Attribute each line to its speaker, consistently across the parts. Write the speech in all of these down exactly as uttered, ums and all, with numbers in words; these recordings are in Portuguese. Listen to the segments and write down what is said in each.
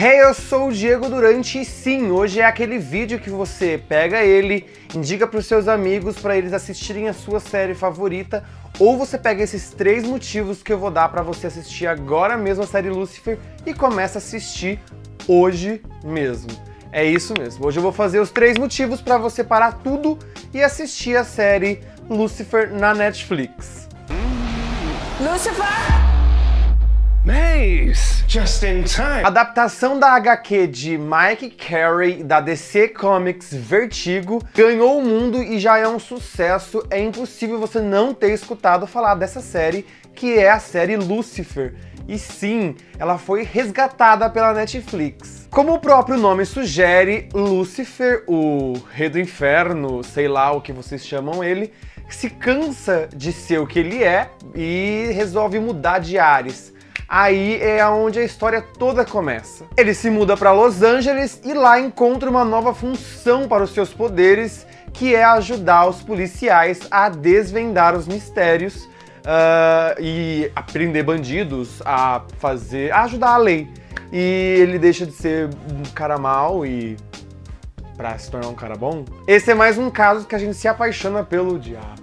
Speaker 1: Hey, eu sou o Diego Durante e sim, hoje é aquele vídeo que você pega ele, indica para os seus amigos para eles assistirem a sua série favorita, ou você pega esses três motivos que eu vou dar para você assistir agora mesmo a série Lucifer e começa a assistir hoje mesmo. É isso mesmo, hoje eu vou fazer os três motivos para você parar tudo e assistir a série Lucifer na Netflix.
Speaker 2: Lucifer!
Speaker 3: Maze! Just in time!
Speaker 1: Adaptação da agá quê de Mike Carey, da D C Comics Vertigo, ganhou o mundo e já é um sucesso. É impossível você não ter escutado falar dessa série, que é a série Lucifer. E sim, ela foi resgatada pela Netflix. Como o próprio nome sugere, Lucifer, o rei do inferno, sei lá o que vocês chamam ele, se cansa de ser o que ele é e resolve mudar de ares. Aí é onde a história toda começa. Ele se muda para Los Angeles e lá encontra uma nova função para os seus poderes, que é ajudar os policiais a desvendar os mistérios uh, e a prender bandidos, a fazer, a ajudar a lei. E ele deixa de ser um cara mau e para se tornar um cara bom. Esse é mais um caso que a gente se apaixona pelo diabo.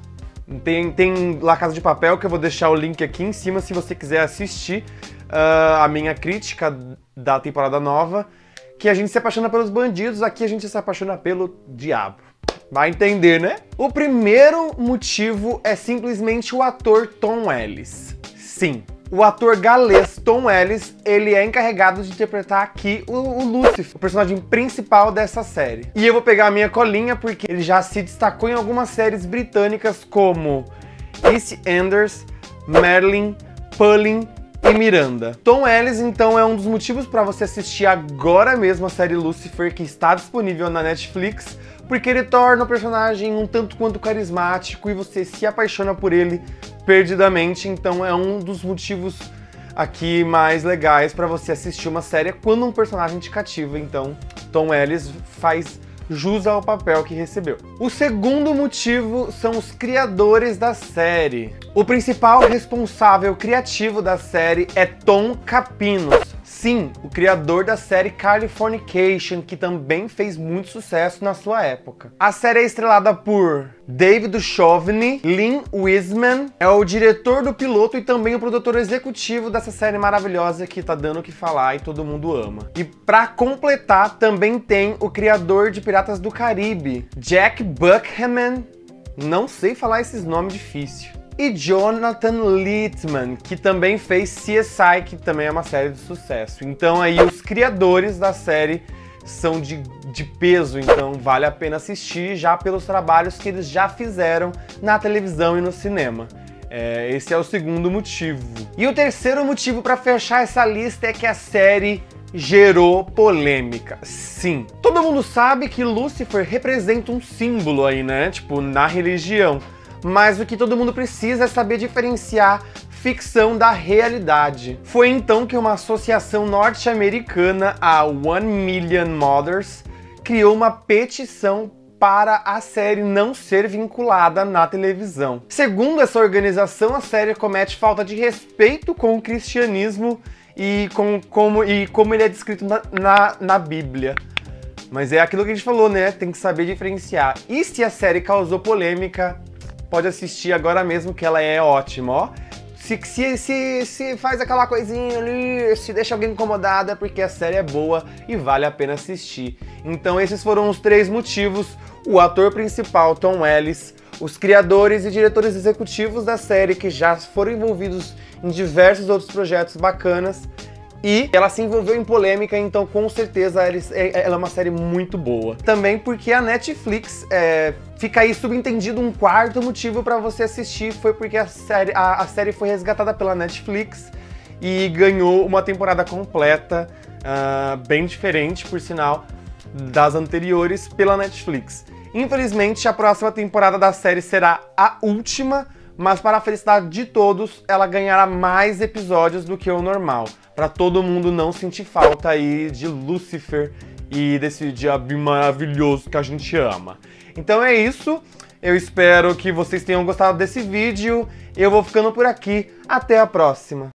Speaker 1: Tem, tem La Casa de Papel, que eu vou deixar o link aqui em cima se você quiser assistir uh, a minha crítica da temporada nova, que a gente se apaixona pelos bandidos, aqui a gente se apaixona pelo diabo. Vai entender, né? O primeiro motivo é simplesmente o ator Tom Ellis. Sim, o ator galês Tom Ellis, ele é encarregado de interpretar aqui o, o Lucifer, o personagem principal dessa série. E eu vou pegar a minha colinha porque ele já se destacou em algumas séries britânicas como EastEnders, Merlin, Pulling e Miranda. Tom Ellis, então, é um dos motivos para você assistir agora mesmo a série Lucifer, que está disponível na Netflix, porque ele torna o personagem um tanto quanto carismático e você se apaixona por ele perdidamente, então é um dos motivos aqui mais legais para você assistir uma série quando um personagem te cativa, então Tom Ellis faz jus ao papel que recebeu. O segundo motivo são os criadores da série. O principal responsável criativo da série é Tom Capinos. Sim, o criador da série Californication, que também fez muito sucesso na sua época. A série é estrelada por David Duchovny, Lynn Wiseman, é o diretor do piloto e também o produtor executivo dessa série maravilhosa que tá dando o que falar e todo mundo ama. E pra completar, também tem o criador de Piratas do Caribe, Jack Buckhaman, não sei falar esses nomes difíceis. E Jonathan Littman, que também fez C S I, que também é uma série de sucesso. Então aí os criadores da série são de, de peso, então vale a pena assistir já pelos trabalhos que eles já fizeram na televisão e no cinema. É, esse é o segundo motivo. E o terceiro motivo para fechar essa lista é que a série gerou polêmica. Sim, todo mundo sabe que Lucifer representa um símbolo aí, né? Tipo, na religião. Mas o que todo mundo precisa é saber diferenciar ficção da realidade. Foi então que uma associação norte-americana, a One Million Mothers, criou uma petição para a série não ser vinculada na televisão. Segundo essa organização, a série comete falta de respeito com o cristianismo e, com, como, e como ele é descrito na, na, na Bíblia. Mas é aquilo que a gente falou, né? Tem que saber diferenciar. E se a série causou polêmica, pode assistir agora mesmo, que ela é ótima, ó. Se, se, se, se faz aquela coisinha ali, se deixa alguém incomodada, porque a série é boa e vale a pena assistir. Então esses foram os três motivos: o ator principal, Tom Ellis, os criadores e diretores executivos da série, que já foram envolvidos em diversos outros projetos bacanas, e ela se envolveu em polêmica, então com certeza ela é uma série muito boa. Também porque a Netflix, é, fica aí subentendido um quarto motivo para você assistir, foi porque a série, a, a série foi resgatada pela Netflix e ganhou uma temporada completa, uh, bem diferente, por sinal, das anteriores pela Netflix. Infelizmente, a próxima temporada da série será a última, mas para a felicidade de todos, ela ganhará mais episódios do que o normal, para todo mundo não sentir falta aí de Lucifer e desse diabo maravilhoso que a gente ama. Então é isso, eu espero que vocês tenham gostado desse vídeo, eu vou ficando por aqui, até a próxima!